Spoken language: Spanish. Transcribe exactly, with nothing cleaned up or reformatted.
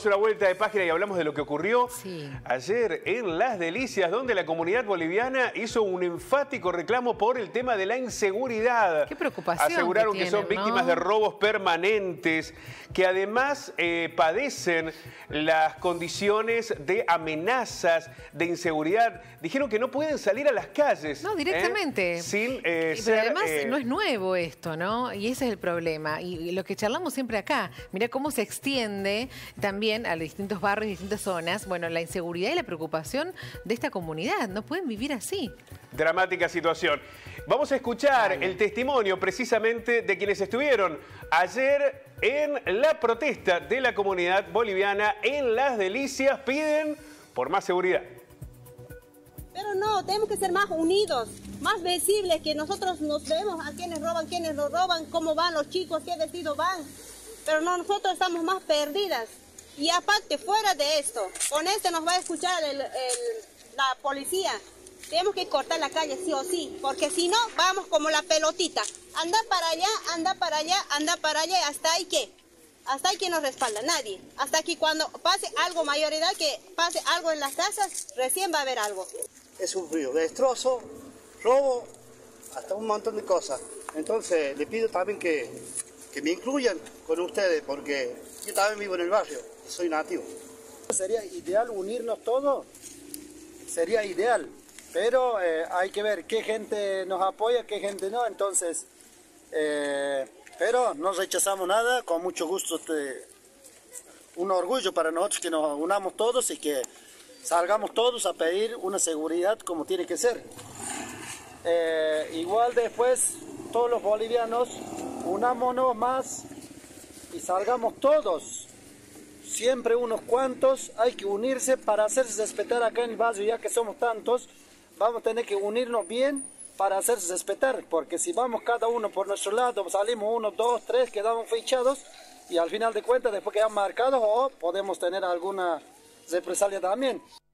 Una vuelta de página y hablamos de lo que ocurrió sí. ayer en Las Delicias, donde la comunidad boliviana hizo un enfático reclamo por el tema de la inseguridad. Qué preocupación. Aseguraron que, que son tienen, víctimas ¿no? de robos permanentes, que además eh, padecen las condiciones de amenazas, de inseguridad. Dijeron que no pueden salir a las calles. No, directamente. ¿eh? Sin eh, Pero ser, además eh, no es nuevo esto, ¿no? Y ese es el problema. Y, y lo que charlamos siempre acá, mira cómo se extiende también a los distintos barrios y distintas zonas, bueno, la inseguridad y la preocupación de esta comunidad. No pueden vivir así. Dramática situación. Vamos a escuchar Vale. el testimonio precisamente de quienes estuvieron ayer en la protesta de la comunidad boliviana en Las Delicias. Piden por más seguridad. Pero no, tenemos que ser más unidos, más visibles, que nosotros nos vemos a quienes roban, quienes nos roban, cómo van los chicos, qué vestidos van. Pero no, nosotros estamos más perdidas. Y aparte, fuera de esto, con esto nos va a escuchar el, el, la policía. Tenemos que cortar la calle sí o sí, porque si no, vamos como la pelotita. Anda para allá, anda para allá, anda para allá, hasta ahí que, hasta ahí que nos respalda, nadie. Hasta aquí cuando pase algo, mayoridad, que pase algo en las casas, recién va a haber algo. Es un río, destrozo, robo, hasta un montón de cosas. Entonces, le pido también que... que me incluyan con ustedes, porque yo también vivo en el barrio, soy nativo. Sería ideal unirnos todos, sería ideal, pero eh, hay que ver qué gente nos apoya, qué gente no, entonces, eh, pero no rechazamos nada, con mucho gusto, te, un orgullo para nosotros que nos unamos todos y que salgamos todos a pedir una seguridad como tiene que ser. Eh, igual después, todos los bolivianos, unámonos más y salgamos todos, siempre unos cuantos, hay que unirse para hacerse respetar acá en el barrio, ya que somos tantos, vamos a tener que unirnos bien para hacerse respetar, porque si vamos cada uno por nuestro lado, salimos uno, dos, tres, quedamos fichados y al final de cuentas después quedamos marcados o podemos tener alguna represalia también.